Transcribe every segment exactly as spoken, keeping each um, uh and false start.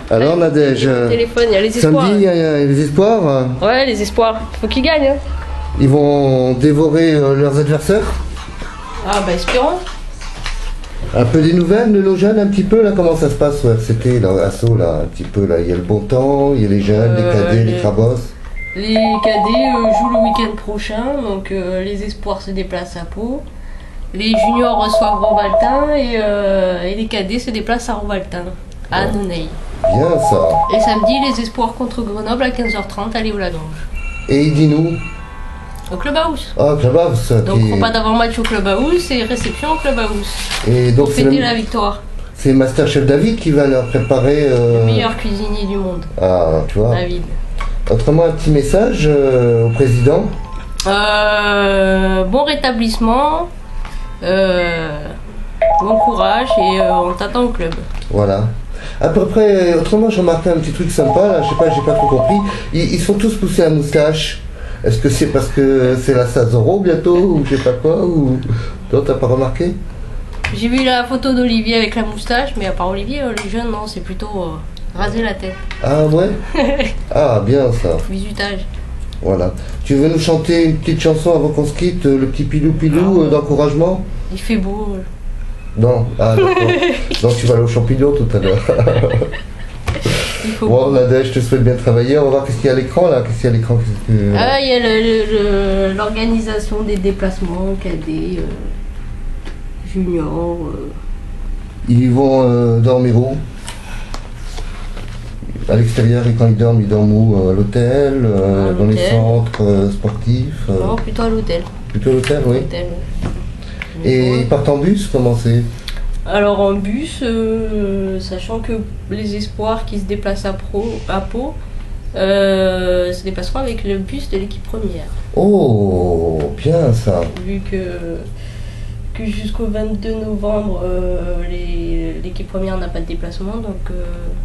Alors Nadège, Le téléphone, il y a les espoirs. samedi il y a les espoirs. Ouais, les espoirs. Faut qu'ils gagnent. Hein. Ils vont dévorer euh, leurs adversaires. Ah bah espérons. Un peu des nouvelles de nos jeunes, un petit peu là, comment ça se passe au R C T, là, Asso, là, un petit peu là, il y a le bon temps, il y a les jeunes, Euh, les cadets, les les- crabos. Les cadets euh, jouent le week-end prochain, donc euh, les espoirs se déplacent à Pau. Les juniors reçoivent Rovaltin et, euh, et les cadets se déplacent à Rovaltin, à Noneuil. Bien ça. Et samedi, les espoirs contre Grenoble à quinze heures trente à Léo-Lagrange. Et dis-nous, Au Clubhouse. ah, Clubhouse, Donc qui... repas d'avant-match au Clubhouse et réception au Clubhouse. et donc Pour c'est fêter le... la victoire. c'est Masterchef David qui va leur préparer. euh, Le meilleur cuisinier du monde, Ah, tu vois. David. Autrement, un petit message euh, au président. Euh, bon rétablissement, euh, bon courage et euh, on t'attend au club. Voilà. À peu près, autrement, j'ai remarqué un petit truc sympa, là, je sais pas, j'ai pas trop compris. Ils, ils se font tous pousser la moustache. Est-ce que c'est parce que c'est la Sazoro bientôt, ou je sais pas quoi, ou... Toi, t'as pas remarqué? J'ai vu la photo d'Olivier avec la moustache, mais à part Olivier, euh, les jeunes, non, c'est plutôt euh, raser la tête. Ah ouais. Ah, bien ça. Bisutage. Voilà. Tu veux nous chanter une petite chanson avant qu'on se quitte, euh, le petit pilou pilou euh, d'encouragement? Il fait beau. euh. Non. Ah d'accord. Donc tu vas aller aux champignons tout à l'heure. Il faut Bon, beau. Nadège, je te souhaite bien travailler. On va voir qu'est-ce qu'il y a à l'écran là. Qu'est-ce qu'il y a à l'écran? Qu'est-ce que- Ah, il y a le- le- le- l'organisation des déplacements, cadets, euh, juniors. euh. Ils vont euh, dormir où? À l'extérieur, et quand ils dorment, ils dorment où? Euh, À l'hôtel, euh, À dans les l'hôtel. centres euh, sportifs euh, Non, plutôt à l'hôtel. Plutôt à l'hôtel, oui. L'hôtel. Et ils partent en bus, comment c'est? Alors en bus, euh, sachant que les espoirs qui se déplacent à, Pro, à Pau euh, se déplaceront avec le bus de l'équipe première. Oh, bien ça. Vu que, que jusqu'au vingt-deux novembre, euh, les- l'équipe première n'a pas de déplacement, donc euh,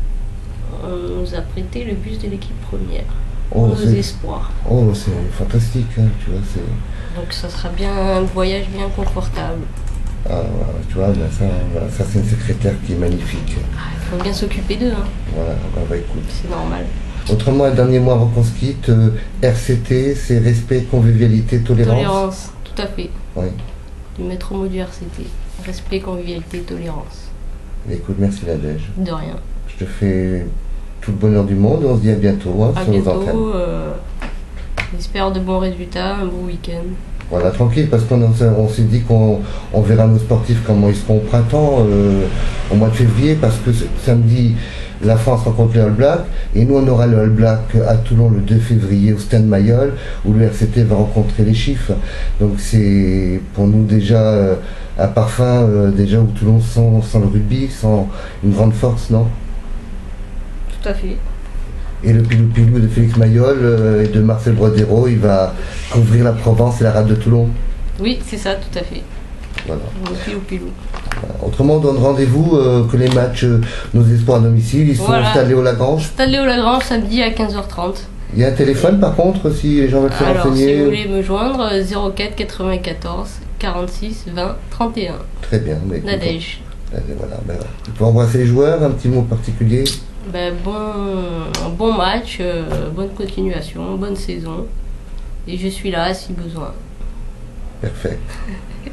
on nous a prêté le bus de l'équipe première. Oh, Nos c'est espoirs. oh, c'est fantastique, hein, tu vois. c'est- Donc ça sera bien un voyage bien confortable. Ah, voilà, tu vois, ben ça, voilà, ça c'est une secrétaire qui est magnifique. Il faut bien s'occuper d'eux, hein. Voilà, bah, bah, écoute. C'est normal. Autrement, un dernier mot avant qu'on se quitte, euh, R C T, c'est respect, convivialité, tolérance. Tolérance, tout à fait. Oui. Du maître mot du R C T. Respect, convivialité, tolérance. Écoute, merci Nadège. De rien. Je te fais tout le bonheur du monde. On se dit à bientôt hein, À sur nos antennes. bientôt. Euh, J'espère de bons résultats, un beau week-end. Voilà, tranquille, parce qu'on en- on s'est dit qu'on on verra nos sportifs comment ils seront au printemps, euh, au mois de février, parce que ce- samedi, la France rencontre les All Blacks, et nous on aura le All Black à Toulon le deux février au Stade Mayol, où le R C T va rencontrer les chiffres. Donc c'est pour nous déjà euh, un parfum, euh, déjà où Toulon sans, sans le rugby, sans une grande force, non? Tout à fait. Et le pilou pilou de Félix Mayol euh, et de Marcel Brodero, il va couvrir la Provence et la rade de Toulon. Oui, c'est ça, tout à fait. Voilà. Pilou pilou. Autrement, on donne rendez-vous euh, que les matchs, euh, nos espoirs à domicile, ils sont Voilà. installés au Lagrange. Stade Léo Lagrange, samedi à quinze heures trente. Il y a un téléphone par contre, si les gens veulent se Alors, si renseigner. vous voulez me joindre, zéro quatre quatre-vingt-quatorze quarante-six vingt trente et un. Très bien. Mais écoute, Nadège. on- euh, voilà, ben, tu peux embrasser les joueurs, un petit mot particulier. Ben, bon, bon match, euh, bonne continuation, bonne saison. Et je suis là si besoin. Parfait.